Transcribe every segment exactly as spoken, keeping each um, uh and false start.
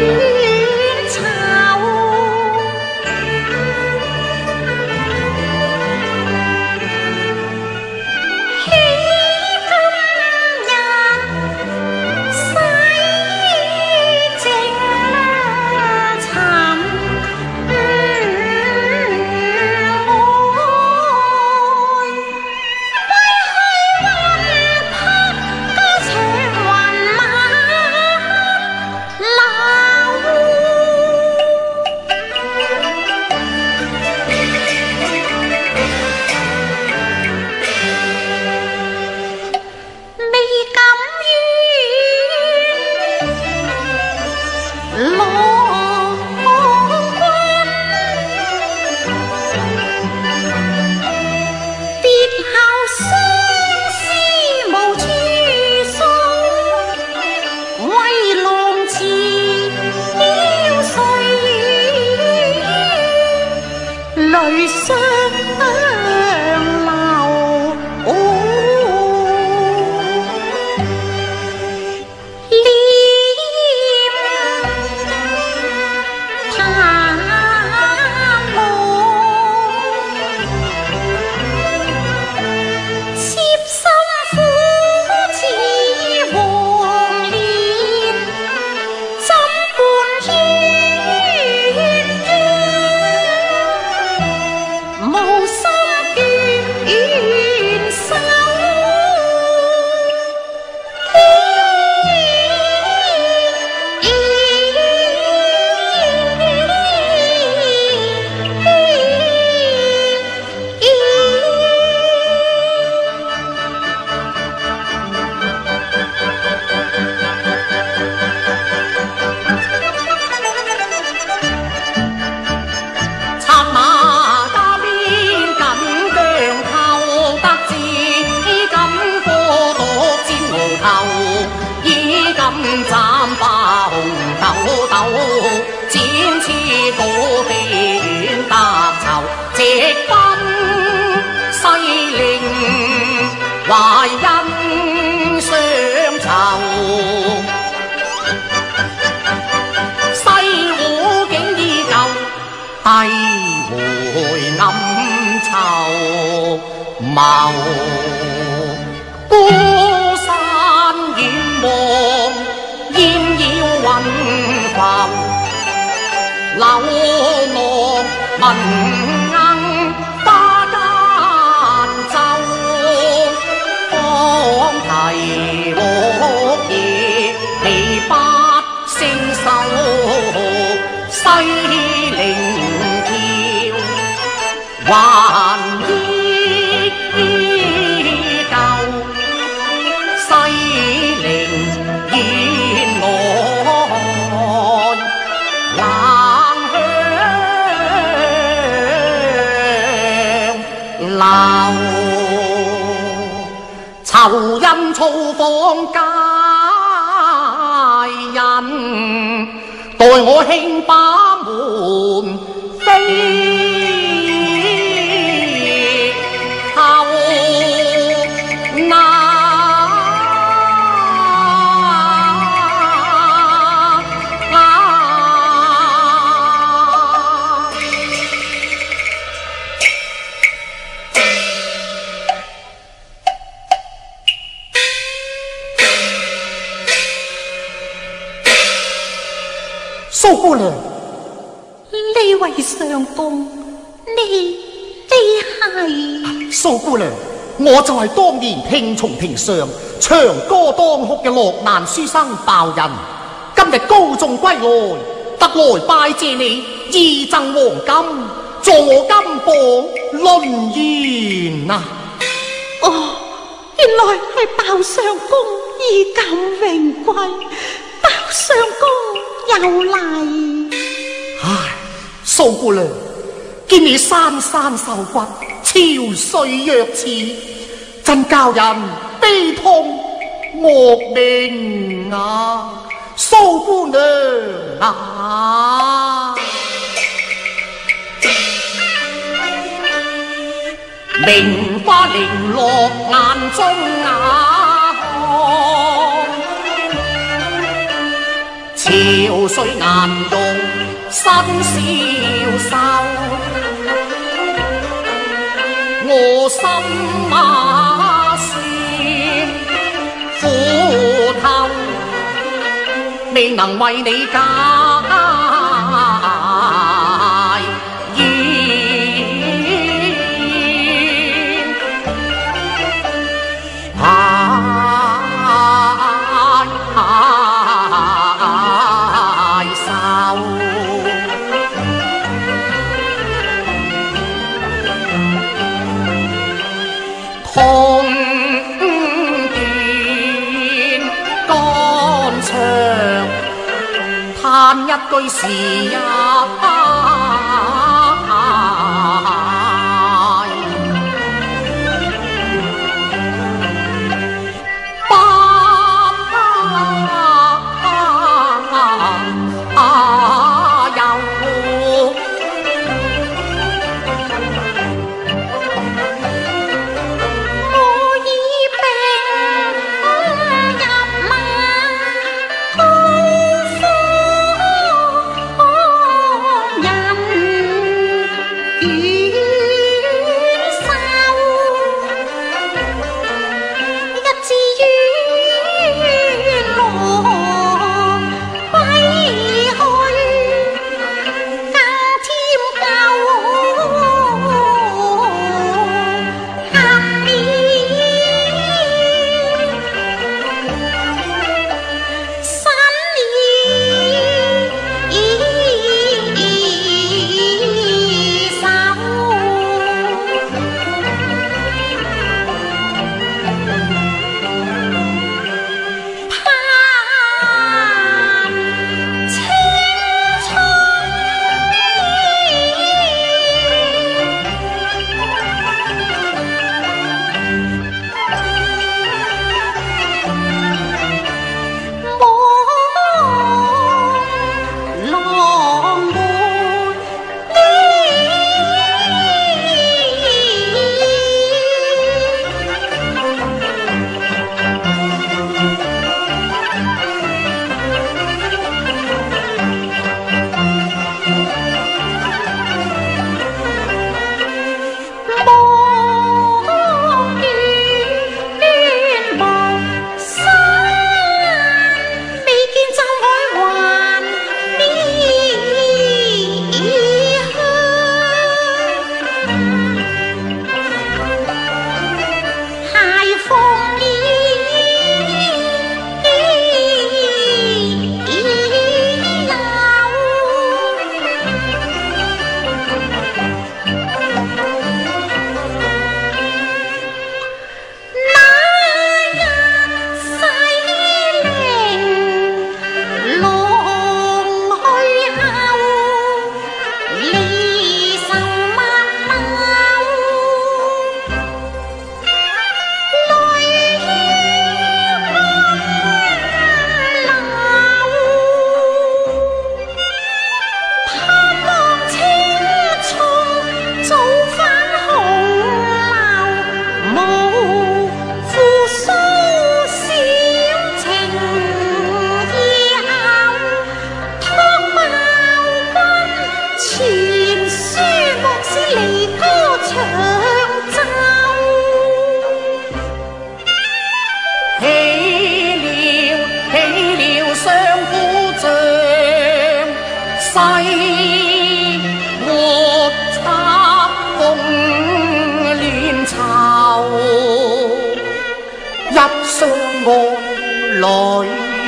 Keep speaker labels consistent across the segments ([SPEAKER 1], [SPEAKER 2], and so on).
[SPEAKER 1] 仇人造訪佳人，待我輕把門飛後那苏姑娘，
[SPEAKER 2] 呢位相公，你你係？
[SPEAKER 1] 蘇姑娘，我就係當年聽從庭上長歌當哭嘅落難書生鮑人，今日高中歸來，特來拜謝你義贈黃金，助我金榜論言啊！
[SPEAKER 2] 哦，原來係鮑相公衣錦榮歸，鮑相公又嚟。
[SPEAKER 1] 唉，蘇姑娘，見你珊珊瘦骨，憔悴若似，真教人悲痛惡命啊！蘇姑娘啊，名花零落眼中啊， 潮水难容身消瘦，我心啊酸苦透，未能为你解痛斷肝腸，嘆一句時日泪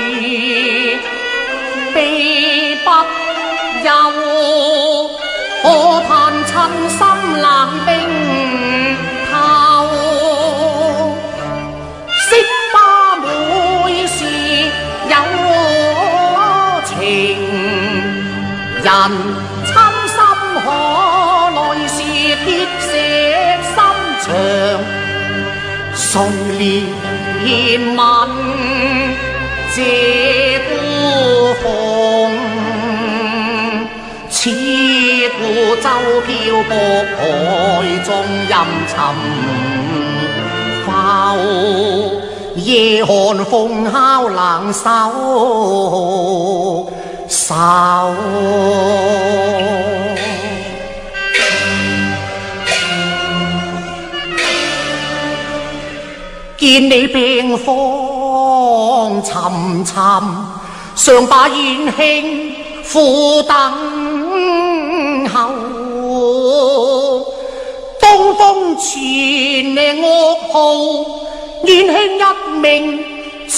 [SPEAKER 1] 悲不休，可叹親心冷冰透。惜花每時有情人，親心可來是鐵石心腸。垂憐問這孤鳳，似故舟漂泊海中陰沉浮，夜寒風烤冷手。 手。見你病況沉沉，常把燕兄苦等候。東風傳嚟噩耗，燕兄一命葬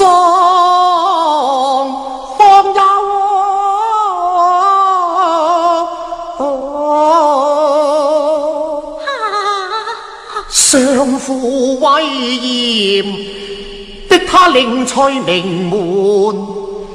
[SPEAKER 1] 方休。相父威嚴的他另取名門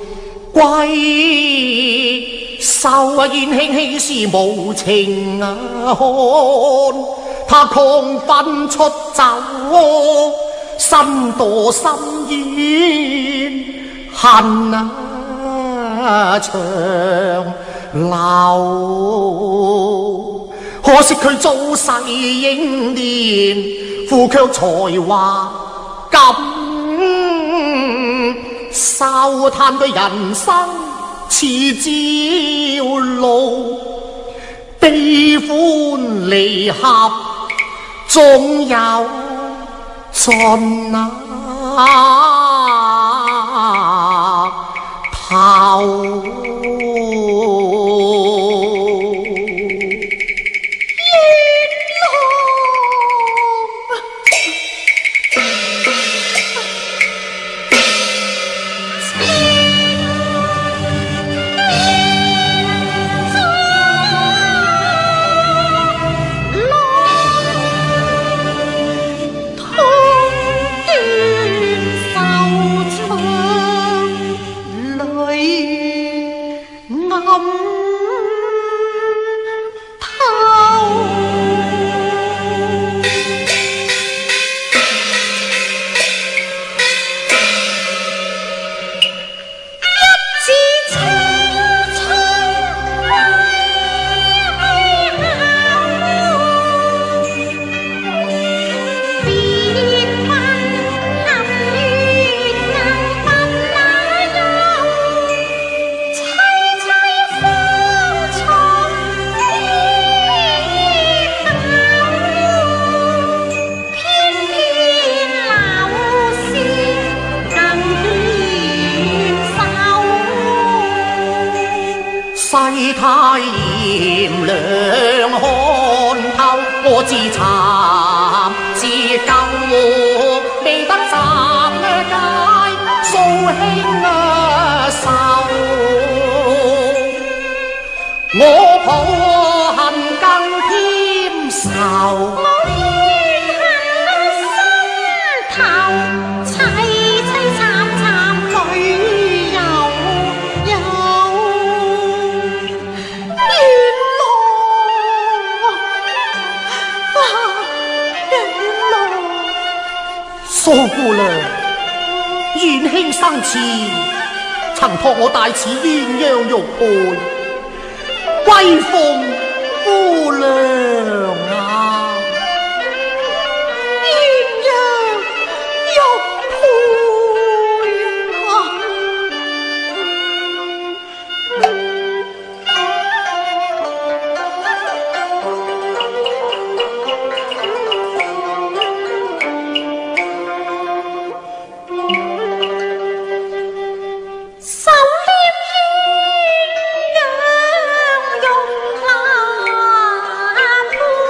[SPEAKER 1] 歸受啊，燕兄欺師無情啊，看他狂奮出走，身墮深淵恨啊長流。可惜佢早逝英年，父卻才華咁愁嘆對人生似朝露，悲歡離合總有盡啊頭。世太炎涼看透，我自慚自舊，未得暫解掃興啊愁。我抱恨更添愁，我怨恨心頭，凄凄慘慘淚悠悠。蘇姑娘，燕兄生前曾託我帶此鴛鴦玉佩歸奉姑娘啊。
[SPEAKER 2] 鴛鴦玉佩啊，
[SPEAKER 3] 手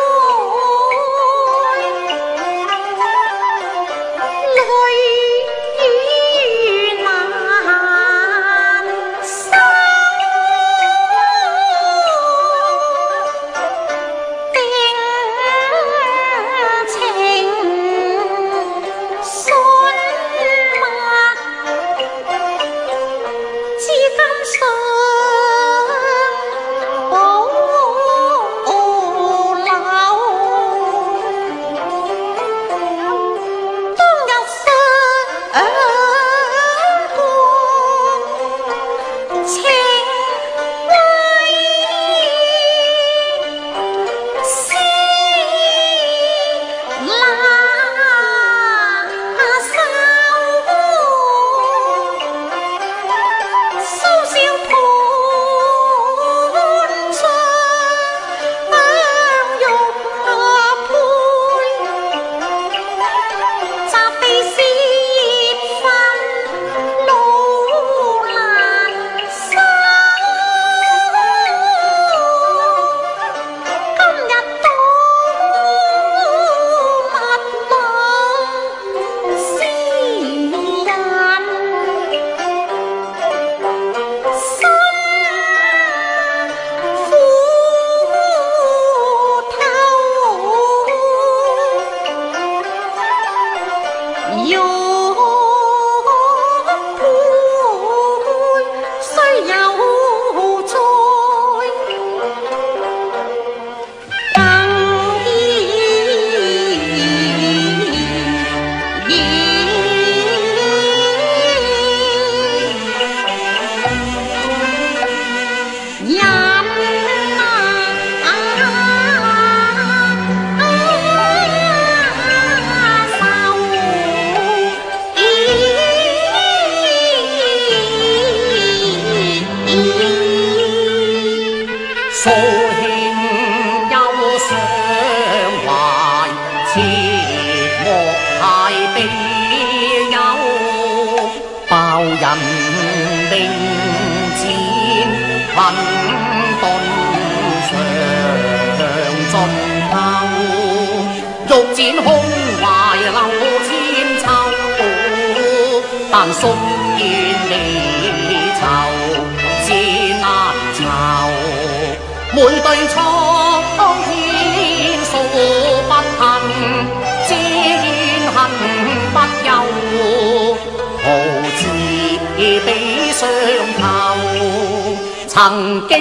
[SPEAKER 1] 素馨又常懷，切莫太悲憂，報人並戰混沌常盡透，欲展胸懷留千秋，但宿怨離愁自難酬。每對錯當天數不恨，只怨恨不休，豪似比相投，曾經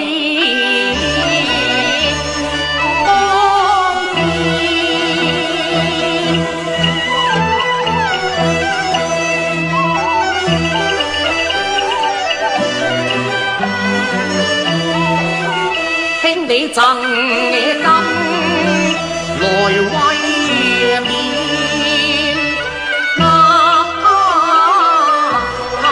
[SPEAKER 1] 當天兄你贈金來威冕，啊啊啊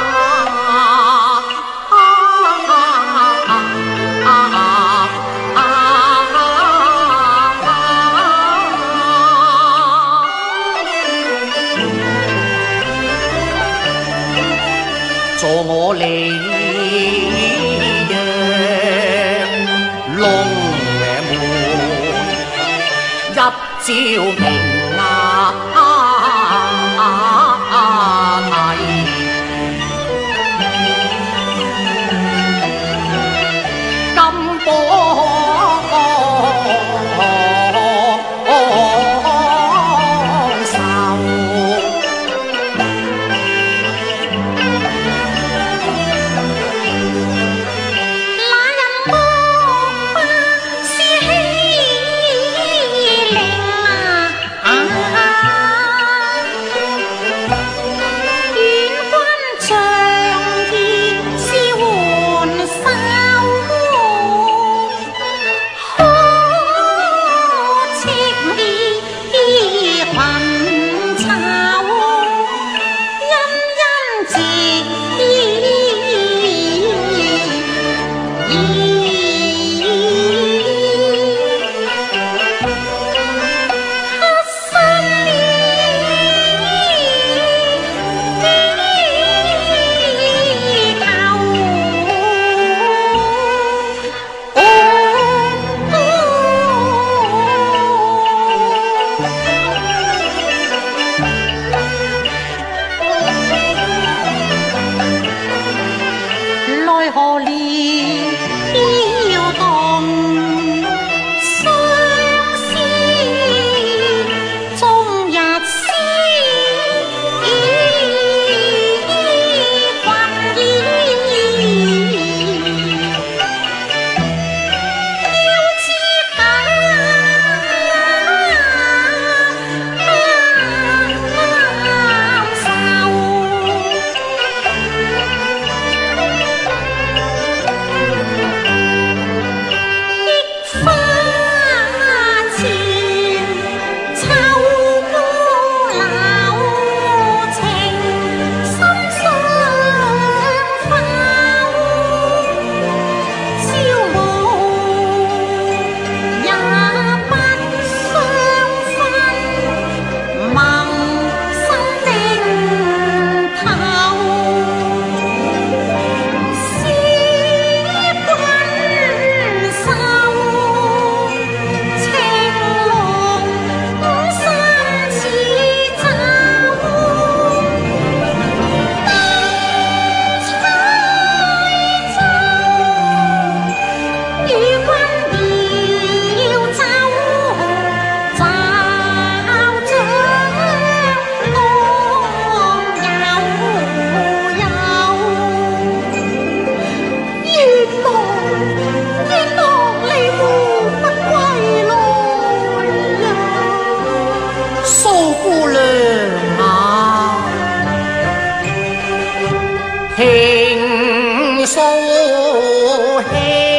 [SPEAKER 1] 啊助我離龍門入照明啊泥，金波愁。何年飄蕩相思，終日思困意，要知感受。情素馨，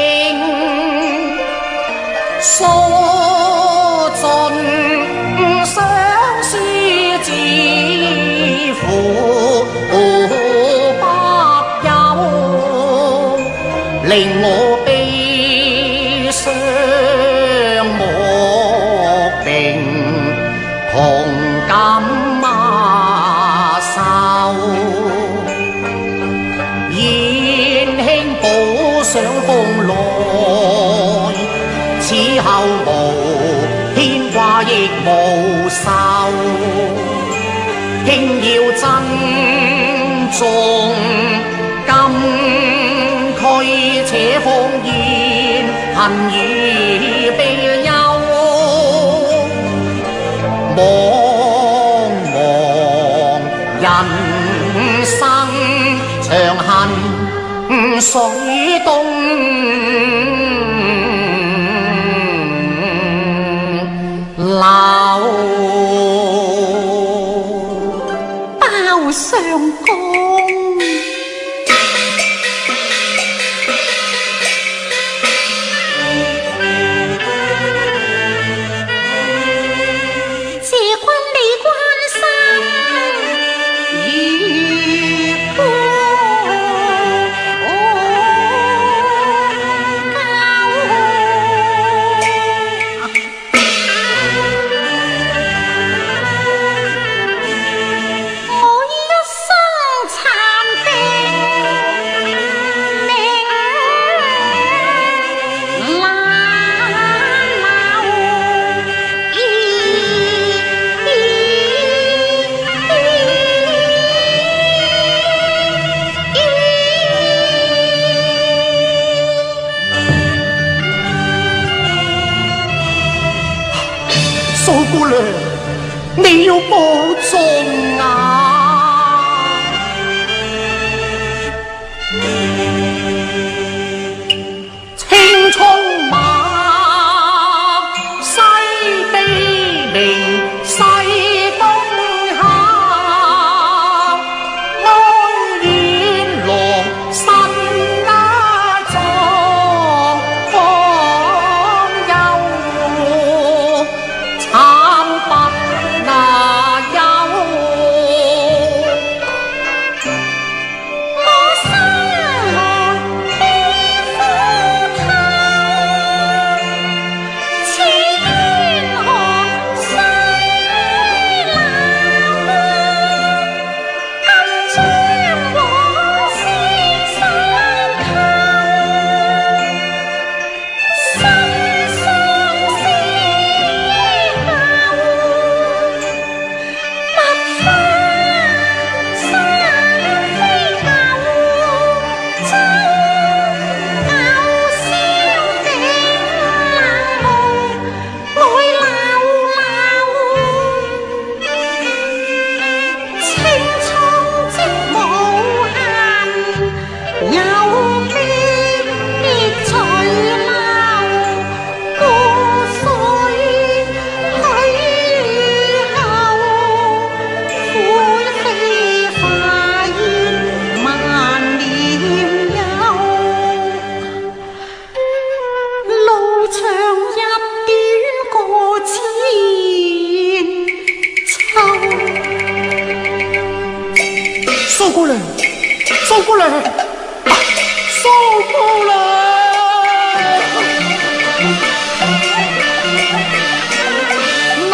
[SPEAKER 1] 诉盡相思之苦不休，令我悲傷雙木並同感馬秀，燕興補上風來，此後無牽掛亦無愁，經要珍重今區且放煙恨與悲憂，茫茫人生長恨水東流。
[SPEAKER 2] 包相公，谢君你關心如故
[SPEAKER 1] 蘇姑娘，你要保重啊！青蔥馬，西悲鳴，西東下，愛戀郎身家壯，方休。慘不那休，
[SPEAKER 2] 我心內悲苦透，此冤何須流？今將往事深求，心相思後，勿分三飛牛，周牛燒頂冷霧，愛流流，青蔥織無限，有別隨流，故水許後，灰飛化煙萬年休。路長入短過千秋。
[SPEAKER 1] 蘇姑娘，蘇姑娘，啊蘇姑娘，那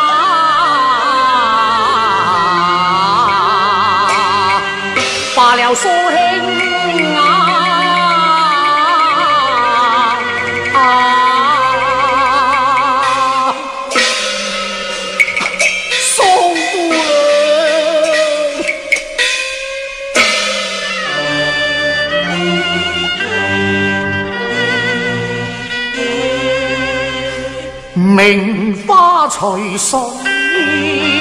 [SPEAKER 1] 罷了蘇兄啊！啊蘇姑娘。名花隨水